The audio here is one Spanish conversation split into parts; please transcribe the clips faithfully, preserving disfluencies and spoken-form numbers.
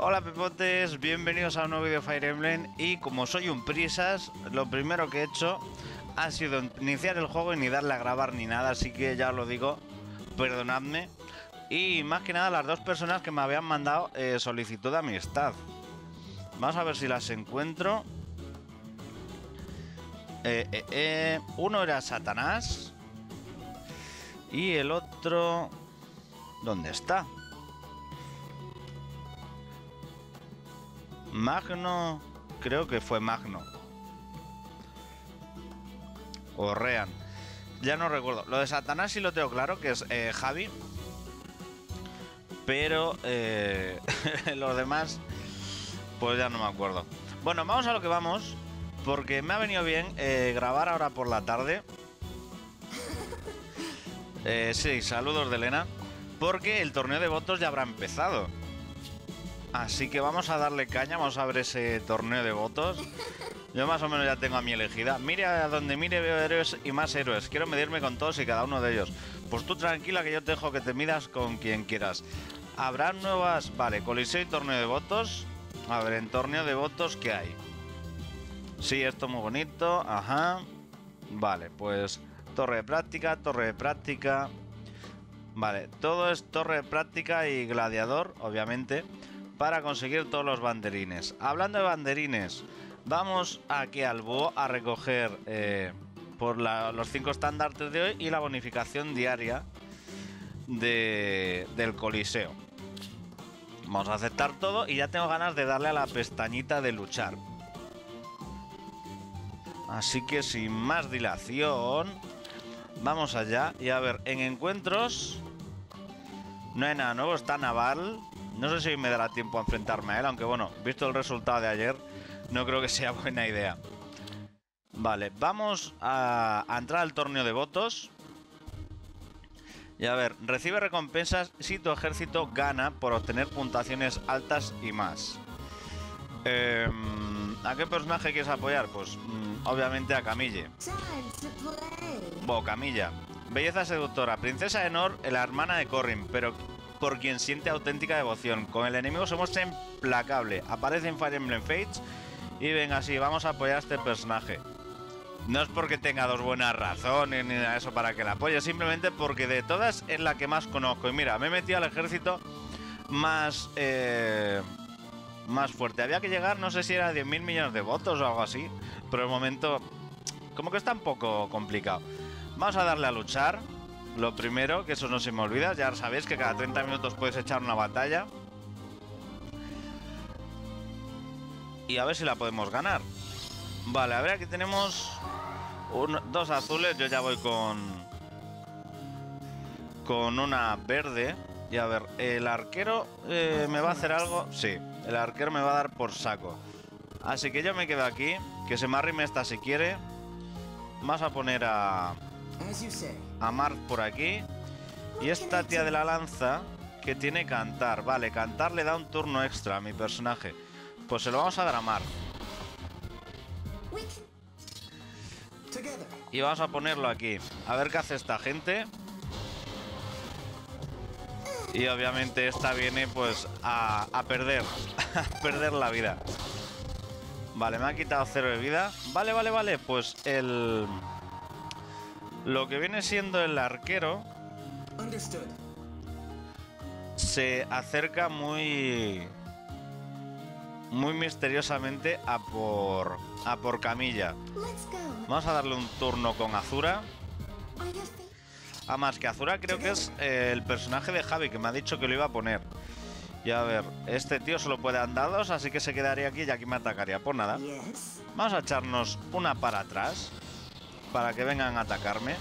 Hola pepotes, bienvenidos a un nuevo vídeo de Fire Emblem. Y como soy un prisas, lo primero que he hecho ha sido iniciar el juego y ni darle a grabar ni nada. Así que ya os lo digo, perdonadme. Y más que nada las dos personas que me habían mandado eh, solicitud de amistad. Vamos a ver si las encuentro. eh, eh, eh. Uno era Satanás y el otro... ¿dónde está? Magno, creo que fue Magno o Rean, ya no recuerdo. Lo de Satanás sí lo tengo claro, que es eh, Javi, pero eh, los demás pues ya no me acuerdo. Bueno, vamos a lo que vamos, porque me ha venido bien eh, grabar ahora por la tarde. eh, Sí, saludos de Elena, porque el torneo de votos ya habrá empezado. Así que vamos a darle caña, vamos a ver ese torneo de votos. Yo más o menos ya tengo a mi elegida. Mire a donde mire veo héroes y más héroes. Quiero medirme con todos y cada uno de ellos. Pues tú tranquila que yo te dejo que te midas con quien quieras. Habrá nuevas... Vale, coliseo y torneo de votos. A ver, en torneo de votos, ¿qué hay? Sí, esto muy bonito. Ajá. Vale, pues torre de práctica, torre de práctica. Vale, todo es torre de práctica y gladiador, obviamente, para conseguir todos los banderines. Hablando de banderines, vamos aquí al búho a recoger eh, por la, los cinco estandartes de hoy y la bonificación diaria de, del coliseo. Vamos a aceptar todo y ya tengo ganas de darle a la pestañita de luchar. Así que sin más dilación, vamos allá. Y a ver, en encuentros no hay nada nuevo, está Naval. No sé si me dará tiempo a enfrentarme a él, aunque bueno, visto el resultado de ayer, no creo que sea buena idea. Vale, vamos a, a entrar al torneo de votos. Y a ver, recibe recompensas si tu ejército gana por obtener puntuaciones altas y más. Eh, ¿A qué personaje quieres apoyar? Pues mm, obviamente a Camille. Bueno, Camilla. Belleza seductora, princesa de Nor, la hermana de Corrin, pero por quien siente auténtica devoción. Con el enemigo somos implacable. Aparece en Fire Emblem Fates y venga, así, vamos a apoyar a este personaje. No es porque tenga dos buenas razones ni nada de eso para que la apoye, simplemente porque de todas es la que más conozco. Y mira, me he metido al ejército más eh, más fuerte. Había que llegar, no sé si era diez mil millones de votos o algo así, pero de momento como que está un poco complicado. Vamos a darle a luchar. Lo primero, que eso no se me olvida, ya sabéis que cada treinta minutos puedes echar una batalla. Y a ver si la podemos ganar. Vale, a ver, aquí tenemos un, dos azules, yo ya voy con con una verde. Y a ver, el arquero eh, me va a hacer algo. Sí, el arquero me va a dar por saco. Así que yo me quedo aquí, que se me arrime esta si quiere. Vamos a poner a a Marth por aquí. Y esta tía de la lanza que tiene cantar. Vale, cantar le da un turno extra a mi personaje. Pues se lo vamos a dar a Marth. Y vamos a ponerlo aquí. A ver qué hace esta gente. Y obviamente esta viene pues a, a perder. A perder la vida. Vale, me ha quitado cero de vida. Vale, vale, vale. Pues el... lo que viene siendo el arquero se acerca muy... muy misteriosamente a por... a por Camilla. Vamos a darle un turno con Azura. Además que Azura creo que es eh, el personaje de Javi, que me ha dicho que lo iba a poner. Y a ver, este tío solo puede andar dos, así que se quedaría aquí y aquí me atacaría. Pues nada, vamos a echarnos una para atrás para que vengan a atacarme.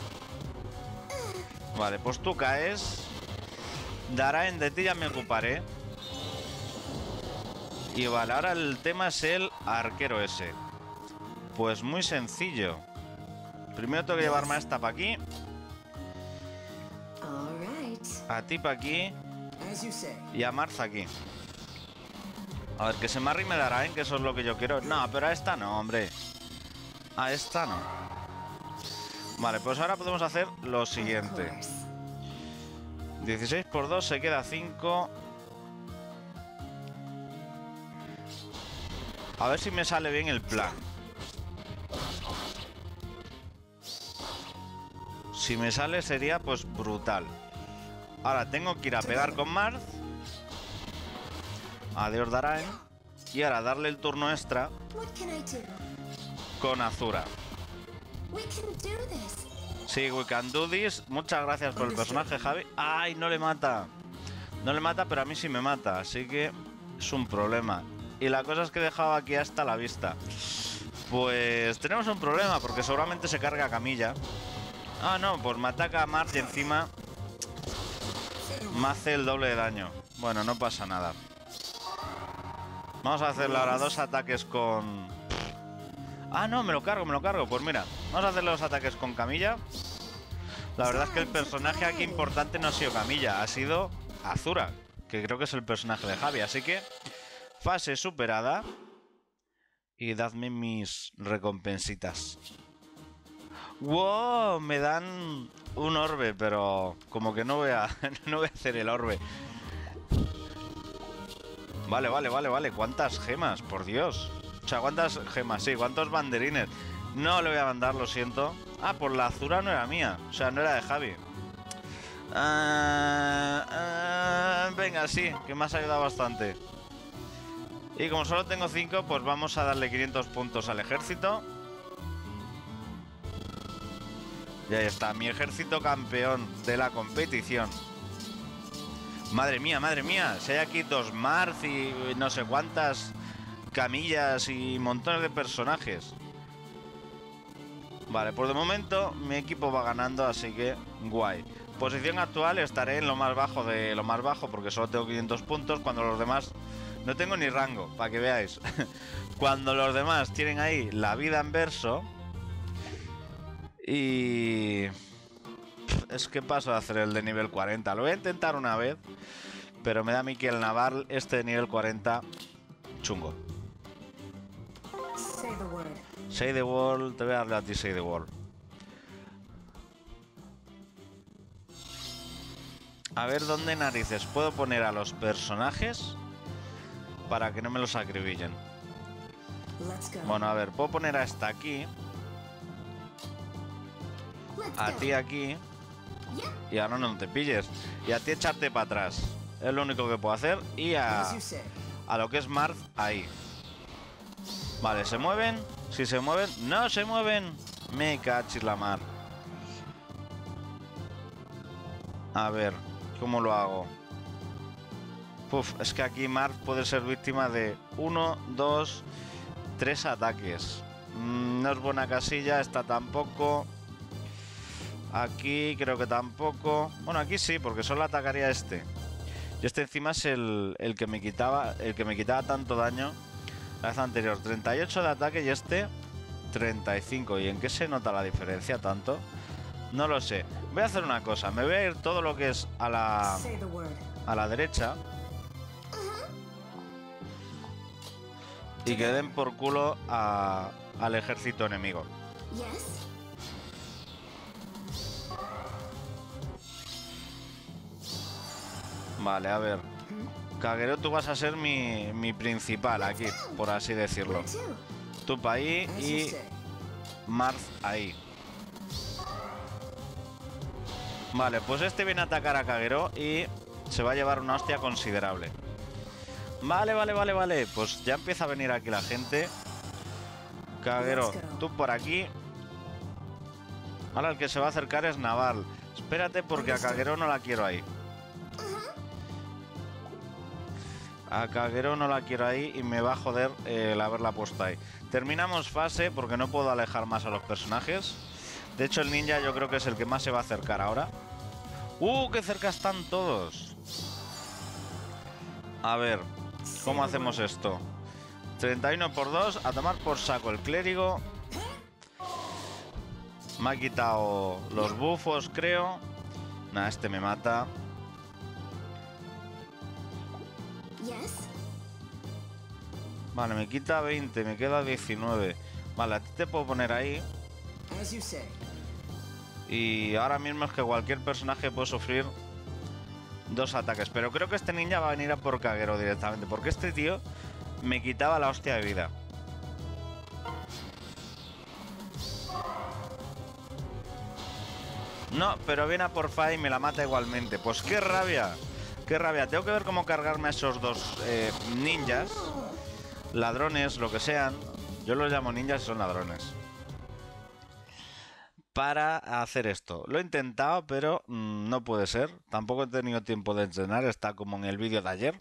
Vale, pues tú caes. Daraen, de ti ya me ocuparé. Y vale, ahora el tema es el arquero ese. Pues muy sencillo. Primero tengo que llevarme a esta para aquí. A ti para aquí. Y a Marth aquí. A ver, que se me arrime Daraen, que eso es lo que yo quiero. No, pero a esta no, hombre. A esta no. Vale, pues ahora podemos hacer lo siguiente. dieciséis por dos se queda cinco. A ver si me sale bien el plan. Si me sale sería pues brutal. Ahora tengo que ir a pegar con Marth. Adiós Darain. Y ahora darle el turno extra con Azura. Sí, we can do this. Muchas gracias por el personaje, Javi. ¡Ay, no le mata! No le mata, pero a mí sí me mata. Así que es un problema. Y la cosa es que he dejado aquí hasta la vista. Pues tenemos un problema, porque seguramente se carga a Camilla. Ah, no, pues me ataca a Marth y encima me hace el doble de daño. Bueno, no pasa nada. Vamos a hacerle ahora dos ataques con... Ah, no, me lo cargo, me lo cargo. Pues mira, vamos a hacerle dos ataques con Camilla. La verdad es que el personaje aquí importante no ha sido Camilla, ha sido Azura, que creo que es el personaje de Javi. Así que, fase superada. Y dadme mis recompensitas. ¡Wow! Me dan un orbe, pero como que no voy a, no voy a hacer el orbe. Vale, vale, vale, vale. ¿Cuántas gemas? Por Dios. O sea, ¿cuántas gemas? Sí, ¿cuántos banderines? No le voy a mandar, lo siento. Ah, pues la Azura no era mía. O sea, no era de Javi. Ah, ah, venga, sí, que me has ayudado bastante. Y como solo tengo cinco, pues vamos a darle quinientos puntos al ejército. Y ahí está, mi ejército campeón de la competición. Madre mía, madre mía. Si hay aquí dos Marth y no sé cuántas Camillas y montones de personajes. Vale, por de momento mi equipo va ganando, así que guay. Posición actual, estaré en lo más bajo de lo más bajo porque solo tengo quinientos puntos, cuando los demás no tengo ni rango, para que veáis. Cuando los demás tienen ahí la vida en verso. Y... es que paso de hacer el de nivel cuarenta. Lo voy a intentar una vez, pero me da a mí que el Naval este de nivel cuarenta chungo. Say the word. Say the word, te voy a darle a ti say the word. A ver dónde narices puedo poner a los personajes para que no me los acribillen. Let's go. Bueno, a ver, puedo poner a esta aquí, Let's a go. ti aquí, Yep. y ahora no te pilles, y a ti echarte para atrás. Es lo único que puedo hacer. Y a, As you say. a lo que es Marth ahí. Vale, ¿se mueven? Si se mueven... ¡No se mueven! Me cachis la mar. A ver, ¿cómo lo hago? Uf, es que aquí Marth puede ser víctima de uno, dos, tres ataques. Mm, no es buena casilla, esta tampoco. Aquí creo que tampoco. Bueno, aquí sí, porque solo atacaría este. Y este encima es el, el que me quitaba. El que me quitaba tanto daño la vez anterior. treinta y ocho de ataque y este treinta y cinco. ¿Y en qué se nota la diferencia tanto? No lo sé. Voy a hacer una cosa. Me voy a ir todo lo que es a la, Say the word. a la derecha. Y que den por culo a, al ejército enemigo. Yes. Vale, a ver. Kagero, tú vas a ser mi, mi principal aquí, por así decirlo. Where to? Tú para ahí As you y say. Marth ahí. Vale, pues este viene a atacar a Kagero y se va a llevar una hostia considerable. Vale, vale, vale, vale. Pues ya empieza a venir aquí la gente. Kagero, tú por aquí. Ahora el que se va a acercar es Naval. Espérate porque a Kagero no la quiero ahí. A Kagero no la quiero ahí y me va a joder eh, el haberla puesto ahí. Terminamos fase porque no puedo alejar más a los personajes. De hecho el ninja yo creo que es el que más se va a acercar ahora. ¡Uh! ¡Qué cerca están todos! A ver, ¿cómo hacemos esto? treinta y uno por dos, a tomar por saco el clérigo. Me ha quitado los bufos, creo. Nah, este me mata. Yes. Vale, me quita veinte, me queda diecinueve. Vale, a ti te puedo poner ahí. As you say. Y ahora mismo es que cualquier personaje puede sufrir dos ataques. Pero creo que este ninja va a venir a por Kagero directamente. Porque este tío me quitaba la hostia de vida. No, pero viene a porfa y me la mata igualmente. Pues qué rabia. Qué rabia. Tengo que ver cómo cargarme a esos dos eh, ninjas. Ladrones, lo que sean. Yo los llamo ninjas y son ladrones. Para hacer esto. Lo he intentado, pero mmm, no puede ser. Tampoco he tenido tiempo de entrenar. Está como en el vídeo de ayer.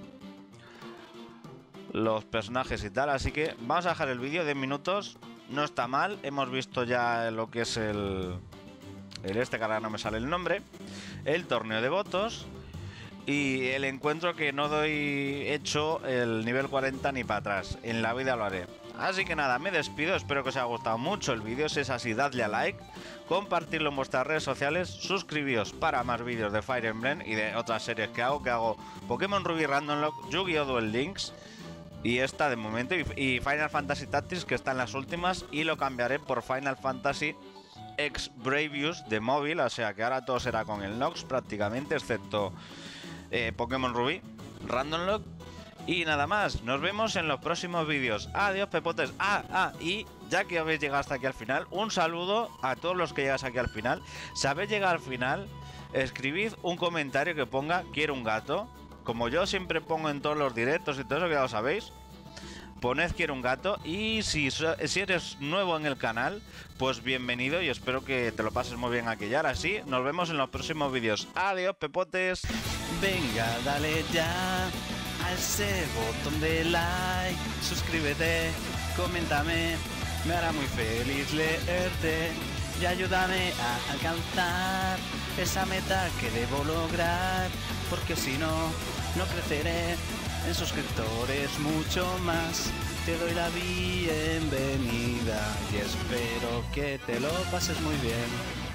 Los personajes y tal. Así que vamos a dejar el vídeo de minutos. No está mal. Hemos visto ya lo que es el... el este, que ahora no me sale el nombre. El torneo de votos. Y el encuentro que no doy hecho el nivel cuarenta ni para atrás. En la vida lo haré. Así que nada, me despido, espero que os haya gustado mucho el vídeo, si es así dadle a like, compartirlo en vuestras redes sociales, suscribíos para más vídeos de Fire Emblem y de otras series que hago, que hago Pokémon Ruby Random Lock, Yu-Gi-Oh! Duel Links y esta de momento, y, y Final Fantasy Tactics, que están las últimas, y lo cambiaré por Final Fantasy X Bravely de móvil, o sea que ahora todo será con el Nox prácticamente, excepto eh, Pokémon Ruby Random Lock. Y nada más, nos vemos en los próximos vídeos. Adiós, pepotes. Ah, ah, y ya que habéis llegado hasta aquí al final, un saludo a todos los que llegáis aquí al final. Si habéis llegado al final, escribid un comentario que ponga quiero un gato. Como yo siempre pongo en todos los directos y todo eso, que ya lo sabéis. Poned quiero un gato. Y si, si eres nuevo en el canal, pues bienvenido y espero que te lo pases muy bien aquí. Y ahora sí, nos vemos en los próximos vídeos. Adiós, pepotes. Venga, dale ya a ese botón de like, suscríbete, coméntame, me hará muy feliz leerte y ayúdame a alcanzar esa meta que debo lograr, porque si no, no creceré en suscriptores mucho más. Te doy la bienvenida y espero que te lo pases muy bien.